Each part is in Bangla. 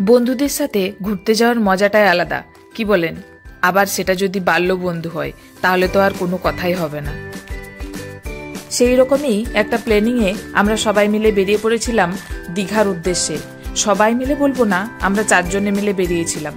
বন্ধুদের সাথে ঘুরতে যাওয়ার মজাটাই আলাদা, কি বলেন? আবার সেটা যদি বাল্য বন্ধু হয় তাহলে তো আর কোনো কথাই হবে না। সেই রকমই একটা প্ল্যানিংয়ে আমরা সবাই মিলে বেরিয়ে পড়েছিলাম দীঘার উদ্দেশ্যে। সবাই মিলে বলবো না, আমরা 4 জনে মিলে বেরিয়েছিলাম।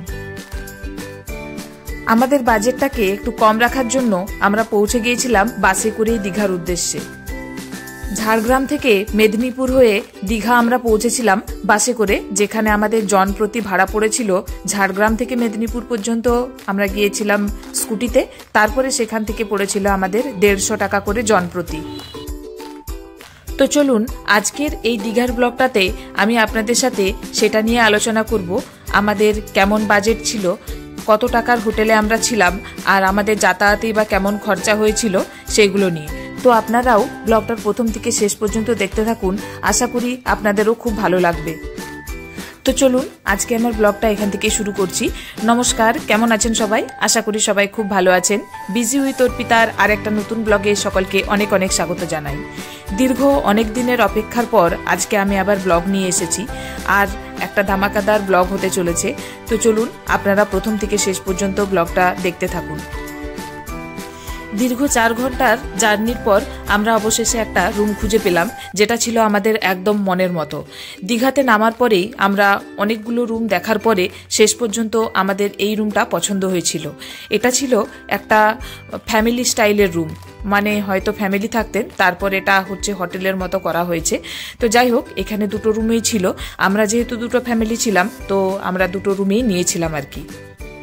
আমাদের বাজেটটাকে একটু কম রাখার জন্য আমরা পৌঁছে গিয়েছিলাম বাসে করেই দীঘার উদ্দেশ্যে। ঝাড়গ্রাম থেকে মেদিনীপুর হয়ে দীঘা আমরা পৌঁছেছিলাম বাসে করে, যেখানে আমাদের জনপ্রতি ভাড়া পড়েছিল ঝাড়গ্রাম থেকে মেদিনীপুর পর্যন্ত আমরা গিয়েছিলাম স্কুটিতে, তারপরে সেখান থেকে পড়েছিল আমাদের 150 টাকা করে জনপ্রতি। তো চলুন আজকের এই দীঘার ব্লগটাতে আমি আপনাদের সাথে সেটা নিয়ে আলোচনা করব। আমাদের কেমন বাজেট ছিল, কত টাকার হোটেলে আমরা ছিলাম, আর আমাদের যাতায়াতেই বা কেমন খরচা হয়েছিল সেগুলো নিয়ে। তো আপনারাও ব্লগটার প্রথম থেকে শেষ পর্যন্ত দেখতে থাকুন, আশা করি আপনাদেরও খুব ভালো লাগবে। তো চলুন আজকে আমার ব্লগটা এখান থেকে শুরু করছি। নমস্কার, কেমন আছেন সবাই? আশা করি সবাই খুব ভালো আছেন। বিজি উইথ অর্পিতার আর একটা নতুন ব্লগে সকলকে অনেক অনেক স্বাগত জানাই। দীর্ঘ অনেক দিনের অপেক্ষার পর আজকে আমি আবার ব্লগ নিয়ে এসেছি, আর একটা ধামাকাদার ব্লগ হতে চলেছে। তো চলুন আপনারা প্রথম থেকে শেষ পর্যন্ত ব্লগটা দেখতে থাকুন। দীর্ঘ 4 ঘন্টার জার্নির পর আমরা অবশেষে একটা রুম খুঁজে পেলাম, যেটা ছিল আমাদের একদম মনের মতো। দীঘাতে নামার পরেই আমরা অনেকগুলো রুম দেখার পরে শেষ পর্যন্ত আমাদের এই রুমটা পছন্দ হয়েছিল। এটা ছিল একটা ফ্যামিলি স্টাইলের রুম, মানে হয়তো ফ্যামিলি থাকতেন, তারপর এটা হচ্ছে হোটেলের মতো করা হয়েছে। তো যাই হোক, এখানে 2টো রুমেই ছিল। আমরা যেহেতু 2টো ফ্যামিলি ছিলাম, তো আমরা 2টো রুমেই নিয়েছিলাম আর কি।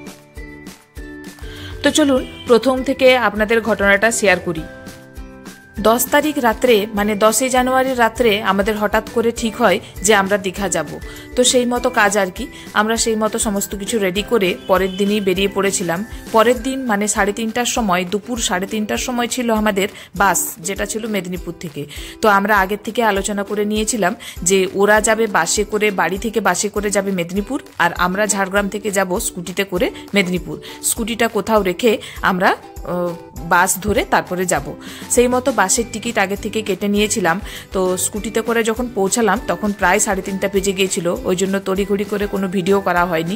তো চলুন প্রথম থেকে আপনাদের ঘটনাটা শেয়ার করি। 10 তারিখ রাত্রে, মানে 10 জানুয়ারির রাত্রে আমাদের হঠাৎ করে ঠিক হয় যে আমরা দীঘা যাব। তো সেই মতো কাজ আর কি, আমরা সেই মতো সমস্ত কিছু রেডি করে পরের দিনই বেরিয়ে পড়েছিলাম। পরের দিন মানে 3:30টার সময়, দুপুর 3:30টার সময় ছিল আমাদের বাস, যেটা ছিল মেদিনীপুর থেকে। তো আমরা আগের থেকে আলোচনা করে নিয়েছিলাম যে ওরা যাবে বাসে করে, বাড়ি থেকে বাসে করে যাবে মেদিনীপুর, আর আমরা ঝাড়গ্রাম থেকে যাব স্কুটিতে করে মেদিনীপুর। স্কুটিটা কোথাও রেখে আমরা বাস ধরে তারপরে যাব। সেই মতো বাসের টিকিট আগে থেকে কেটে নিয়েছিলাম। তো স্কুটিতে করে যখন পৌঁছালাম তখন প্রায় 3:30টা বেজে গিয়েছিল, ওই জন্য তড়িঘড়ি করে কোনো ভিডিও করা হয়নি।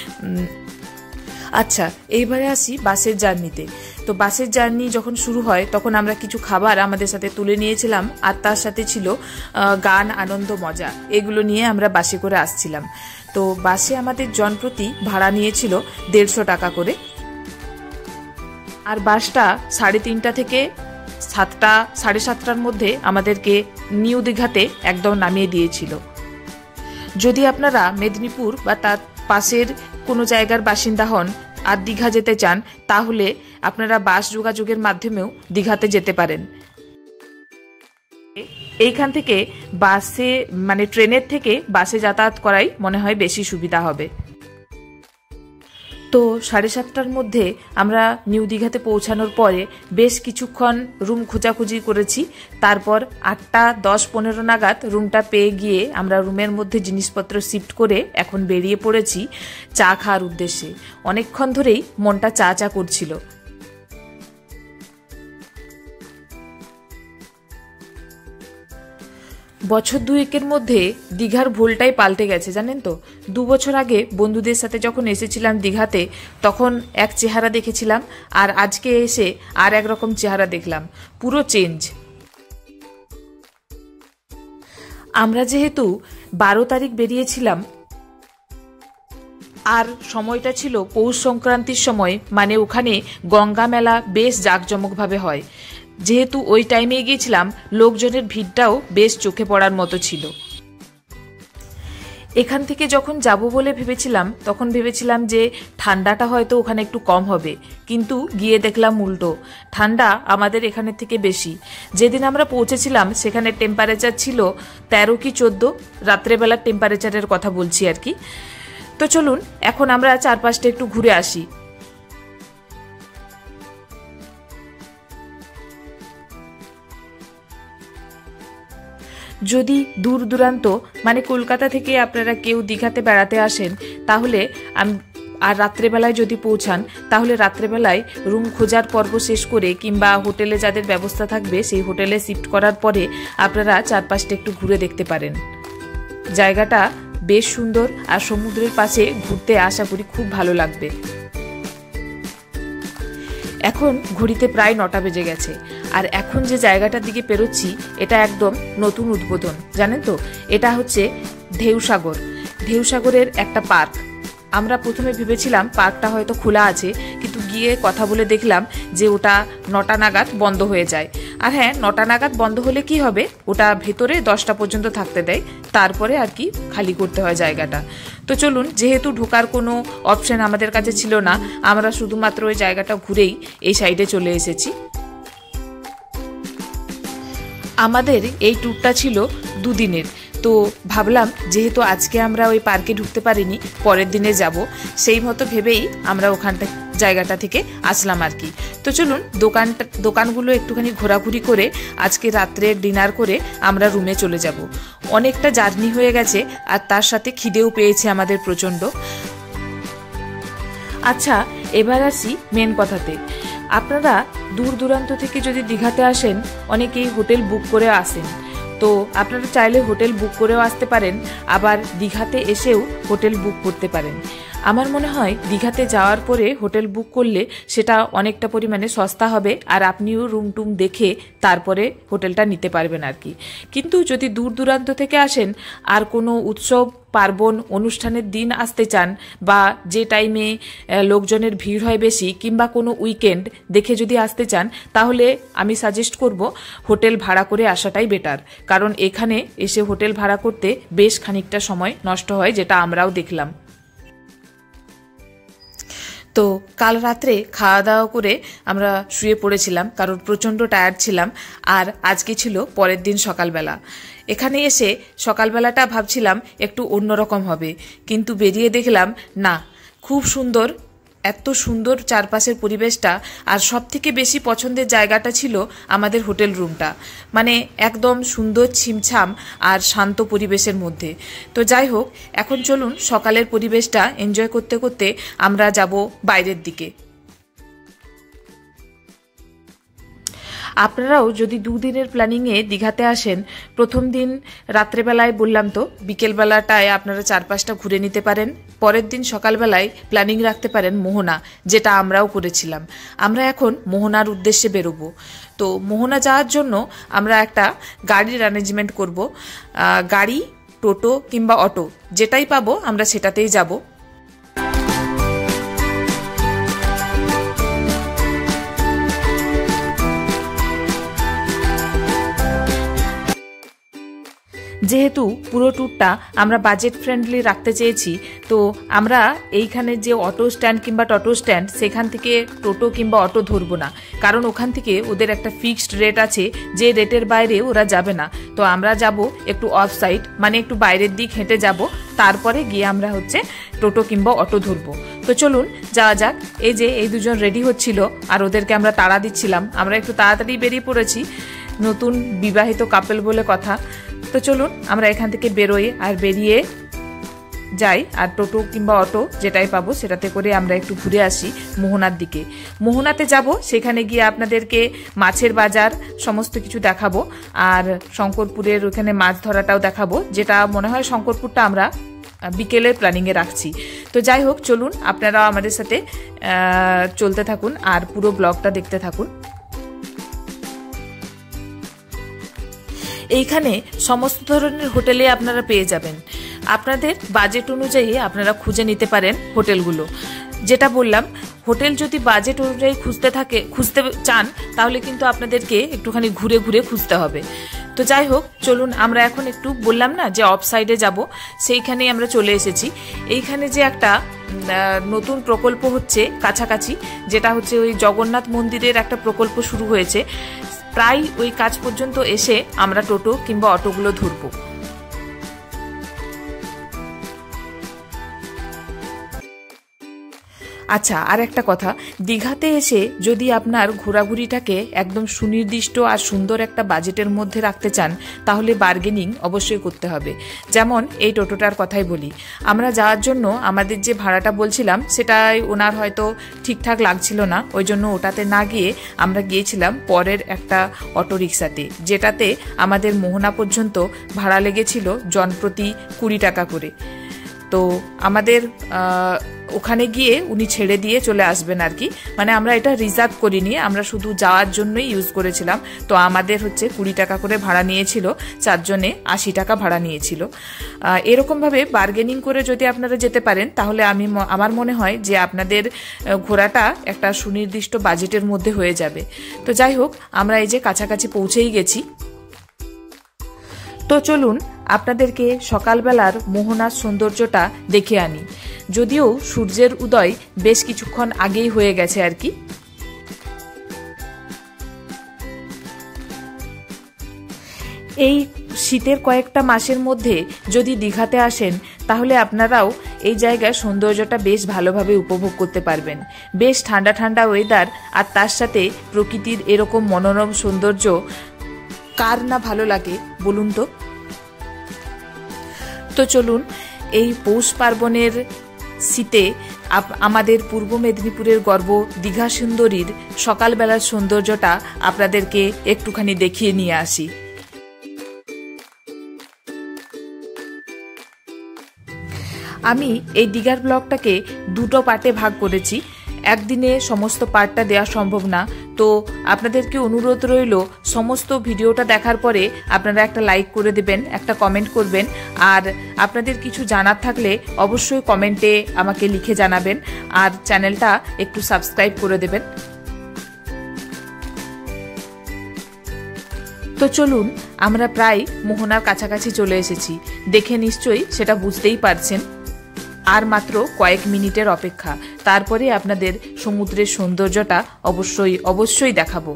আচ্ছা, এইবারে আসি বাসের জার্নিতে। তো বাসের জার্নি যখন শুরু হয় তখন আমরা কিছু খাবার আমাদের সাথে তুলে নিয়েছিলাম, আর তার সাথে ছিল গান, আনন্দ, মজা, এগুলো নিয়ে আমরা বাসে করে আসছিলাম। তো বাসে আমাদের জনপ্রতি ভাড়া নিয়েছিল 150 টাকা করে, আর বাসটা 3:30 থেকে 7টা, 7:30টার মধ্যে আমাদেরকে নিউ দীঘাতে একদম নামিয়ে দিয়েছিল। যদি আপনারা মেদিনীপুর বা তার পাশের কোনো জায়গার বাসিন্দা হন আর দীঘা যেতে চান, তাহলে আপনারা বাস যোগাযোগের মাধ্যমেও দীঘাতে যেতে পারেন। এইখান থেকে বাসে, মানে ট্রেনের থেকে বাসে যাতায়াত করাই মনে হয় বেশি সুবিধা হবে। তো 7:30টার মধ্যে আমরা নিউ দীঘাতে পৌঁছানোর পরে বেশ কিছুক্ষণ রুম খোঁজাখুঁজি করেছি। তারপর 8:10-15 নাগাদ রুমটা পেয়ে গিয়ে আমরা রুমের মধ্যে জিনিসপত্র শিফট করে এখন বেরিয়ে পড়েছি চা খাওয়ার উদ্দেশ্যে। অনেকক্ষণ ধরেই মনটা চা চা করছিল। বছর 2-এর মধ্যে দীঘার ভুলটাই পাল্টে গেছে, জানেন তো। 2 বছর আগে বন্ধুদের সাথে যখন এসেছিলাম দীঘাতে, তখন এক চেহারা দেখেছিলাম, আর আজকে এসে আর একরকম চেহারা দেখলাম, পুরো চেঞ্জ। আমরা যেহেতু 12 তারিখ বেরিয়েছিলাম, আর সময়টা ছিল পৌষ সংক্রান্তির সময়, মানে ওখানে গঙ্গা মেলা বেশ জাঁকজমকভাবে হয়। যেহেতু ওই টাইমে গিয়েছিলাম, লোকজনের ভিড়টাও বেশ চোখে পড়ার মতো ছিল। এখান থেকে যখন যাব বলে ভেবেছিলাম, তখন ভেবেছিলাম যে ঠান্ডাটা হয়তো ওখানে একটু কম হবে, কিন্তু গিয়ে দেখলাম উল্টো, ঠান্ডা আমাদের এখানের থেকে বেশি। যেদিন আমরা পৌঁছেছিলাম সেখানে টেম্পারেচার ছিল 13 কি 14, রাত্রেবেলার টেম্পারেচারের কথা বলছি আর কি। তো চলুন এখন আমরা চারপাশটা একটু ঘুরে আসি। যদি দূর দূরান্ত, মানে কলকাতা থেকে আপনারা কেউ দীঘাতে বেড়াতে আসেন, তাহলে আর রাত্রেবেলায় যদি পৌঁছান, তাহলে রাত্রেবেলায় রুম খোঁজার পর্ব শেষ করে কিংবা হোটেলে যাদের ব্যবস্থা থাকবে সেই হোটেলে শিফট করার পরে আপনারা চারপাশটা একটু ঘুরে দেখতে পারেন। জায়গাটা বেশ সুন্দর, আর সমুদ্রের পাশে ঘুরতে আশা করি খুব ভালো লাগবে। এখন ঘড়িতে প্রায় 9টা বেজে গেছে, আর এখন যে জায়গাটার দিকে পেরোচ্ছি এটা একদম নতুন উদ্বোধন, জানেন তো। এটা হচ্ছে ঢেউসাগর। ঢেউসাগরের একটা পার্ক। আমরা প্রথমে ভেবেছিলাম পার্কটা হয়তো খোলা আছে, কিন্তু গিয়ে কথা বলে দেখলাম যে ওটা 9টা নাগাদ বন্ধ হয়ে যায়। আর হ্যাঁ, 9টা নাগাদ বন্ধ হলে কি হবে, ওটা ভেতরে 10টা পর্যন্ত থাকতে দেয়, তারপরে আর কি খালি করতে হয় জায়গাটা। তো চলুন, যেহেতু ঢোকার কোনো অপশন আমাদের কাছে ছিল না, আমরা শুধুমাত্র ওই জায়গাটা ঘুরেই এই সাইডে চলে এসেছি। আমাদের এই ট্যুরটা ছিল 2 দিনের। তো ভাবলাম যেহেতু আজকে আমরা ওই পার্কে ঢুকতে পারিনি, পরের দিনে যাব, সেই মতো ভেবেই আমরা জায়গাটা থেকে আসলাম আর কি। তো চলুন, দোকানগুলো একটুখানি ঘোরাঘুরি করে আজকে রাত্রে ডিনার করে আমরা রুমে চলে যাব। অনেকটা জার্নি হয়ে গেছে, আর তার সাথে খিদেও পেয়েছে আমাদের প্রচণ্ড। আচ্ছা, এবার আসি মেন কথাতে। আপনারা দূর দূরান্ত থেকে যদি দীঘাতে আসেন, অনেকেই হোটেল বুক করে আসেন। তো আপনারা চাইলে হোটেল বুক করেও আসতে পারেন, আবার দীঘাতে এসেও হোটেল বুক করতে পারেন। আমার মনে হয় দীঘাতে যাওয়ার পরে হোটেল বুক করলে সেটা অনেকটা পরিমাণে সস্তা হবে, আর আপনিও রুম টুম দেখে তারপরে হোটেলটা নিতে পারবেন আর কি। কিন্তু যদি দূর দূরান্ত থেকে আসেন, আর কোনো উৎসব পার্বণ অনুষ্ঠানের দিন আসতে চান, বা যে টাইমে লোকজনের ভিড় হয় বেশি, কিংবা কোনো উইকেন্ড দেখে যদি আসতে চান, তাহলে আমি সাজেস্ট করব হোটেল ভাড়া করে আসাটাই বেটার। কারণ এখানে এসে হোটেল ভাড়া করতে বেশ খানিকটা সময় নষ্ট হয়, যেটা আমরাও দেখলাম। তো কাল রাত্রে খাওয়া দাওয়া করে আমরা শুয়ে পড়েছিলাম, কারণ প্রচণ্ড টায়ার্ড ছিলাম। আর আজকে ছিল পরের দিন সকালবেলা। এখানে এসে সকালবেলাটা ভাবছিলাম একটু অন্যরকম হবে, কিন্তু বেরিয়ে দেখলাম না, খুব সুন্দর, এত সুন্দর চারপাশের পরিবেশটা। আর সব থেকে বেশি পছন্দের জায়গাটা ছিল আমাদের হোটেল রুমটা, মানে একদম সুন্দর ছিমছাম আর শান্ত পরিবেশের মধ্যে। তো যাই হোক, এখন চলুন সকালের পরিবেশটা এনজয় করতে করতে আমরা যাব বাইরের দিকে। আপনারাও যদি 2 দিনের প্ল্যানিংয়ে দীঘাতে আসেন, প্রথম দিন রাত্রেবেলায় বললাম তো, বিকেলবেলাটায় আপনারা 4-5টা ঘুরে নিতে পারেন। পরের দিন সকালবেলায় প্ল্যানিং রাখতে পারেন মোহনা, যেটা আমরাও করেছিলাম। আমরা এখন মোহনার উদ্দেশ্যে বেরোবো। তো মোহনা যাওয়ার জন্য আমরা একটা গাড়ির অ্যারেঞ্জমেন্ট করব। গাড়ি, টোটো কিংবা অটো, যেটাই পাবো আমরা সেটাতেই যাব। যেহেতু পুরো ট্যুরটা আমরা বাজেট ফ্রেন্ডলি রাখতে চেয়েছি, তো আমরা এইখানে যে অটো স্ট্যান্ড কিংবা টোটো স্ট্যান্ড, সেখান থেকে টোটো কিংবা অটো ধরবো না, কারণ ওখান থেকে ওদের একটা ফিক্সড রেট আছে, যে রেটের বাইরে ওরা যাবে না। তো আমরা যাব একটু অফ সাইড, মানে একটু বাইরের দিক হেঁটে যাব, তারপরে গিয়ে আমরা টোটো কিংবা অটো ধরবো। তো চলুন যাওয়া যাক। এই যে এই দুজন রেডি হচ্ছিল, আর ওদেরকে আমরা তাড়া দিচ্ছিলাম। আমরা একটু তাড়াতাড়ি বেরিয়ে পড়েছি, নতুন বিবাহিত কাপল বলে কথা। তো চলুন আমরা এখান থেকে বেরোই, আর বেরিয়ে যাই, আর টোটো কিংবা অটো যেটাই পাবো সেটাতে করে আমরা একটু ঘুরে আসি মোহনার দিকে। মোহনাতে যাব, সেখানে গিয়ে আপনাদেরকে মাছের বাজার সমস্ত কিছু দেখাবো, আর শঙ্করপুরের ওখানে মাছ ধরাটাও দেখাবো, যেটা মনে হয় শঙ্করপুরটা আমরা বিকেলের প্ল্যানিংয়ে রাখছি। তো যাই হোক, চলুন আপনারাও আমাদের সাথে চলতে থাকুন আর পুরো ব্লগটা দেখতে থাকুন। এইখানে সমস্ত ধরনের হোটেলে আপনারা পেয়ে যাবেন। আপনাদের বাজেট অনুযায়ী আপনারা খুঁজে নিতে পারেন হোটেলগুলো। যেটা বললাম, হোটেল যদি বাজেট অনুযায়ী খুঁজতে চান, তাহলে কিন্তু আপনাদেরকে একটুখানি ঘুরে ঘুরে খুঁজতে হবে। তো যাই হোক, চলুন আমরা এখন একটু বললাম না যে অফ সাইডে যাব, সেইখানেই আমরা চলে এসেছি। এইখানে যে একটা নতুন প্রকল্প হচ্ছে কাছাকাছি, যেটা হচ্ছে ওই জগন্নাথ মন্দিরের একটা প্রকল্প শুরু হয়েছে। প্রায় ওই কাজ পর্যন্ত এসে আমরা টোটো কিংবা অটোগুলো ধরবো। আচ্ছা, আর একটা কথা, দীঘাতে এসে যদি আপনার ঘোরাঘুরিটাকে একদম সুনির্দিষ্ট আর সুন্দর একটা বাজেটের মধ্যে রাখতে চান, তাহলে বার্গেনিং অবশ্যই করতে হবে। যেমন এই টোটোটার কথাই বলি, আমরা যাওয়ার জন্য আমাদের যে ভাড়াটা বলছিলাম, সেটাই ওনার হয়তো ঠিকঠাক লাগছিল না, ওই জন্য ওটাতে না গিয়ে আমরা গিয়েছিলাম পরের একটা অটো রিক্সাতে, যেটাতে আমাদের মোহনা পর্যন্ত ভাড়া লেগেছিল জনপ্রতি 20 টাকা করে। তো আমাদের ওখানে গিয়ে উনি ছেড়ে দিয়ে চলে আসবেন আর কি। মানে আমরা এটা রিজার্ভ করিনি, আমরা শুধু যাওয়ার জন্যই ইউজ করেছিলাম। তো আমাদের হচ্ছে 20 টাকা করে ভাড়া নিয়েছিল, 4 জনে 80 টাকা ভাড়া নিয়েছিল। এরকমভাবে বার্গেনিং করে যদি আপনারা যেতে পারেন তাহলে আমার মনে হয় যে আপনাদের ঘোরাটা একটা সুনির্দিষ্ট বাজেটের মধ্যে হয়ে যাবে। তো যাই হোক, আমরা এই যে কাছাকাছি পৌঁছেই গেছি। তো চলুন আপনাদেরকে সকালবেলার মোহনার সৌন্দর্যটা দেখে আনি। যদিও সূর্যের উদয় বেশ কিছুক্ষণ আগেই হয়ে গেছে আর কি। এই শীতের কয়েকটা মাসের মধ্যে যদি দীঘাতে আসেন তাহলে আপনারাও এই জায়গার সৌন্দর্যটা বেশ ভালোভাবে উপভোগ করতে পারবেন। বেশ ঠান্ডা ঠান্ডা ওয়েদার, আর তার সাথে প্রকৃতির এরকম মনোরম সৌন্দর্য কার না ভালো লাগে বলুন তো। তো চলুন এই পৌষ পার্বণের শীতে আমাদের পূর্ব মেদিনীপুরের গর্ব দীঘা সুন্দরীর সকালবেলার সৌন্দর্যটা আপনাদেরকে একটুখানি দেখিয়ে নিয়ে আসি। আমি এই দীঘার ব্লগটাকে দুটো পার্টে ভাগ করেছি। একদিনে সমস্ত পার্টটা দেওয়া সম্ভব না, তো আপনাদেরকে অনুরোধ রইল সমস্ত ভিডিওটা দেখার পরে আপনারা একটা লাইক করে দেবেন, একটা কমেন্ট করবেন, আর আপনাদের কিছু জানার থাকলে অবশ্যই কমেন্টে আমাকে লিখে জানাবেন, আর চ্যানেলটা একটু সাবস্ক্রাইব করে দেবেন। তো চলুন, আমরা প্রায় মোহনার কাছাকাছি চলে এসেছি। দেখে নিশ্চয়ই সেটা বুঝতেই পারছেন। আর মাত্র কয়েক মিনিটের অপেক্ষা, তারপরে আপনাদের সমুদ্রের সৌন্দর্যটা অবশ্যই অবশ্যই দেখাবো।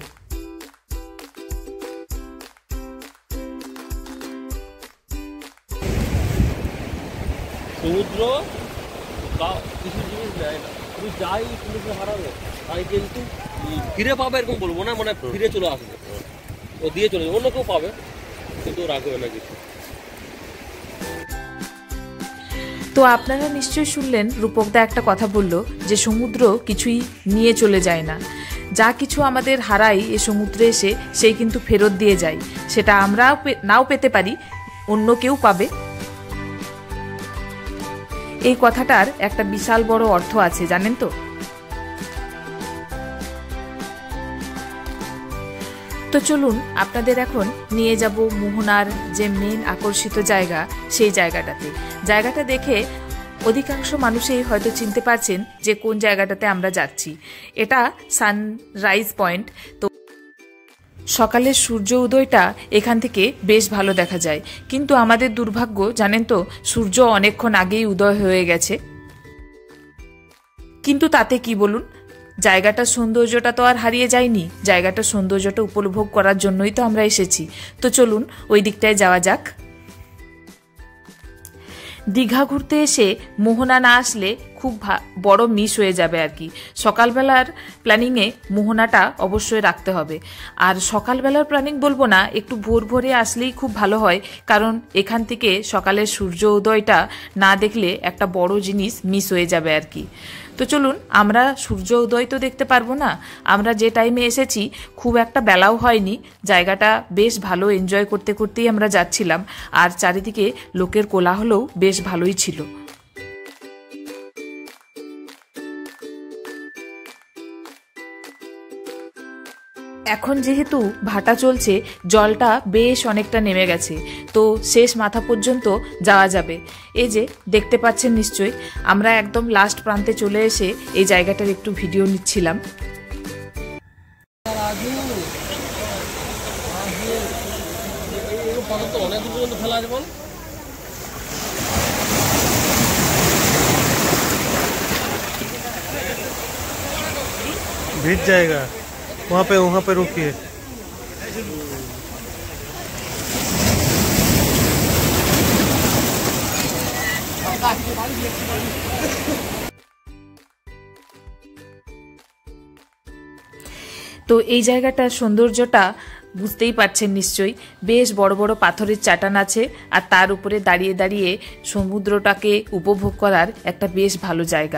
সমুদ্র কিছু জিনিস দেয় না, তুমি যাই পুলিশে হারাবে তাই কিন্তু ফিরে পাবে এরকম বলবো না, মানে ফিরে চলে আসবে, ও দিয়ে চলে যাবে, অন্য কেউ পাবে কিন্তু রাখবে না কিছু। তো আপনারা নিশ্চয়ই শুনলেন রূপকদা একটা কথা বলল যে সমুদ্র কিছুই নিয়ে চলে যায় না, যা কিছু আমাদের হারাই এ সমুদ্রে এসে সেই কিন্তু ফেরত দিয়ে যায়। সেটা আমরা নাও পেতে পারি, অন্য কেউ পাবে। এই কথাটার একটা বিশাল বড় অর্থ আছে, জানেন তো। তো চলুন আপনাদের এখন নিয়ে যাব মোহনার যে মেন আকর্ষিত জায়গা, সেই জায়গাটা দেখে অধিকাংশ মানুষই হয়তো চিনতে পারছেন যে কোন জায়গাটাতে আমরা যাচ্ছি। এটা সানরাইজ পয়েন্ট। তো সকালের সূর্য উদয়টা এখান থেকে বেশ ভালো দেখা যায়, কিন্তু আমাদের দুর্ভাগ্য জানেন তো, সূর্য অনেকক্ষণ আগেই উদয় হয়ে গেছে। কিন্তু তাতে কি বলুন, জায়গাটার সৌন্দর্যটা তো আর হারিয়ে যায়নি। জায়গাটার সৌন্দর্যটা উপভোগ করার জন্যই তো আমরা এসেছি। তো চলুন ওই দিকটায় যাওয়া যাক। দীঘা ঘুরতে এসে মোহনা না আসলে খুব বড় মিস হয়ে যাবে আর কি। সকালবেলার প্ল্যানিংয়ে মোহনাটা অবশ্যই রাখতে হবে। আর সকালবেলার প্ল্যানিং বলবো না, একটু ভোর ভোরে আসলেই খুব ভালো হয়, কারণ এখান থেকে সকালের সূর্য উদয়টা না দেখলে একটা বড় জিনিস মিস হয়ে যাবে আর কি। তো চলুন, আমরা সূর্য উদয় তো দেখতে পারবো না। আমরা যে টাইমে এসেছি খুব একটা বেলাও হয়নি, জায়গাটা বেশ ভালো এনজয় করতে করতেই আমরা যাচ্ছিলাম, আর চারিদিকে লোকের কোলাহলও বেশ ভালোই ছিল। এখন যেহেতু ভাটা চলছে, জলটা বেশ অনেকটা নেমে গেছে, তো শেষ মাথা পর্যন্ত যাওয়া যাবে। এই যে দেখতে পাচ্ছেন নিশ্চয়ই, আমরা একদম লাস্ট প্রান্তে চলে এসে এই জায়গাটার একটু ভিডিও নিচ্ছিলাম। भीग जाएगा, वहाँ पे रुकिए। তো এই জায়গাটার সৌন্দর্যটা বুঝতেই পারছেন নিশ্চয়ই। বেশ বড় বড় পাথরের চাটান আছে, আর তার উপরে দাঁড়িয়ে দাঁড়িয়ে সমুদ্রটাকে উপভোগ করার একটা বেশ ভালো জায়গা।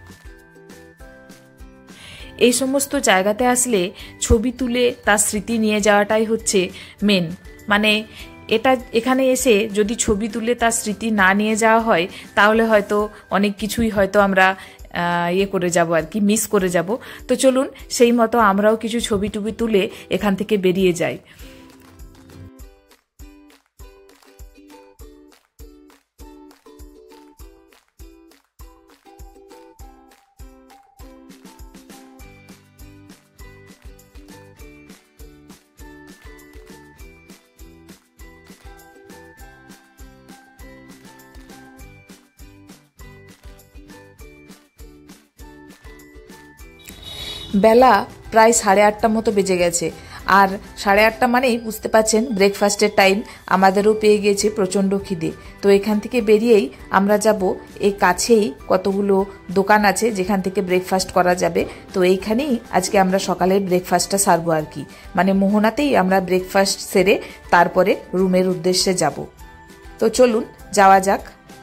এই সমস্ত জায়গাতে আসলে ছবি তুলে তার স্মৃতি নিয়ে যাওয়াটাই হচ্ছে মেন। মানে এখানে এসে যদি ছবি তুলে তার স্মৃতি না নিয়ে যাওয়া হয় তাহলে হয়তো অনেক কিছুই হয়তো আমরা করে যাব আর কি, মিস করে যাব। তো চলুন সেই মতো আমরাও কিছু ছবি টুবি তুলে এখান থেকে বেরিয়ে যাই। বেলা প্রায় 8:30 মতো বেজে গেছে, আর 8:30 মানেই বুঝতে পারছেন ব্রেকফাস্টের টাইম। আমাদেরও পেয়ে গেছে প্রচণ্ড খিদে। তো এখান থেকে বেরিয়েই আমরা যাব, এই কাছেই কতগুলো দোকান আছে যেখান থেকে ব্রেকফাস্ট করা যাবে। তো এইখানেই আজকে আমরা সকালের ব্রেকফাস্টটা সারবো আর কি, মানে মোহনাতেই আমরা ব্রেকফাস্ট সেরে তারপরে রুমের উদ্দেশ্যে যাব। তো চলুন যাওয়া যাক।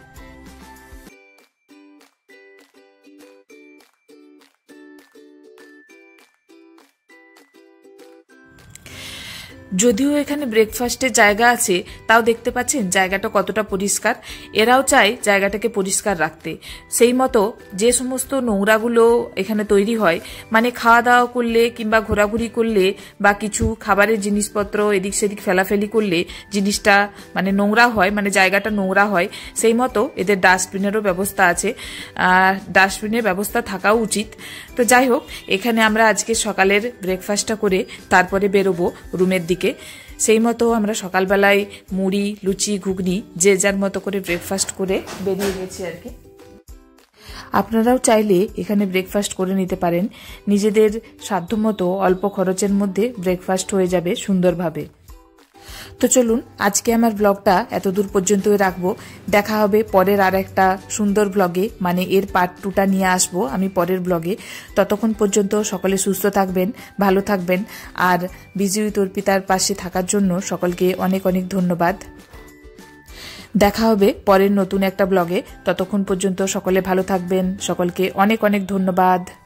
যদিও এখানে ব্রেকফাস্টের জায়গা আছে, তাও দেখতে পাচ্ছেন জায়গাটা কতটা পরিষ্কার। এরাও চায় জায়গাটাকে পরিষ্কার রাখতে। সেই মতো যে সমস্ত নোংরাগুলো এখানে তৈরি হয়, মানে খাওয়া দাওয়া করলে কিংবা ঘোরাঘুরি করলে বা কিছু খাবারের জিনিসপত্র এদিক সেদিক ফেলাফেলি করলে জিনিসটা মানে নোংরা হয়, মানে জায়গাটা নোংরা হয়। সেই মতো এদের ডাস্টবিনেরও ব্যবস্থা আছে, ডাস্টবিনের ব্যবস্থা থাকাও উচিত। তো যাই হোক, এখানে আমরা আজকে সকালের ব্রেকফাস্টটা করে তারপরে বেরোবো রুমের দিকে। সেই মতো আমরা সকালবেলায় মুড়ি, লুচি, ঘুগনি যে যার মতো করে ব্রেকফাস্ট করে বেরিয়ে গেছি আর কি। আপনারাও চাইলে এখানে ব্রেকফাস্ট করে নিতে পারেন। নিজেদের সাধ্যমতো অল্প খরচের মধ্যে ব্রেকফাস্ট হয়ে যাবে সুন্দরভাবে। তো চলুন আজকে আমার ব্লগটা এত দূর পর্যন্তই রাখবো। দেখা হবে পরের আর একটা সুন্দর ব্লগে, মানে এর পার্ট 2টা নিয়ে আসবো আমি পরের ব্লগে। ততক্ষণ পর্যন্ত সকলে সুস্থ থাকবেন, ভালো থাকবেন, আর বিজি উইথ অর্পিতার পাশে থাকার জন্য সকলকে অনেক অনেক ধন্যবাদ। দেখা হবে পরের নতুন একটা ব্লগে। ততক্ষণ পর্যন্ত সকলে ভালো থাকবেন, সকলকে অনেক অনেক ধন্যবাদ।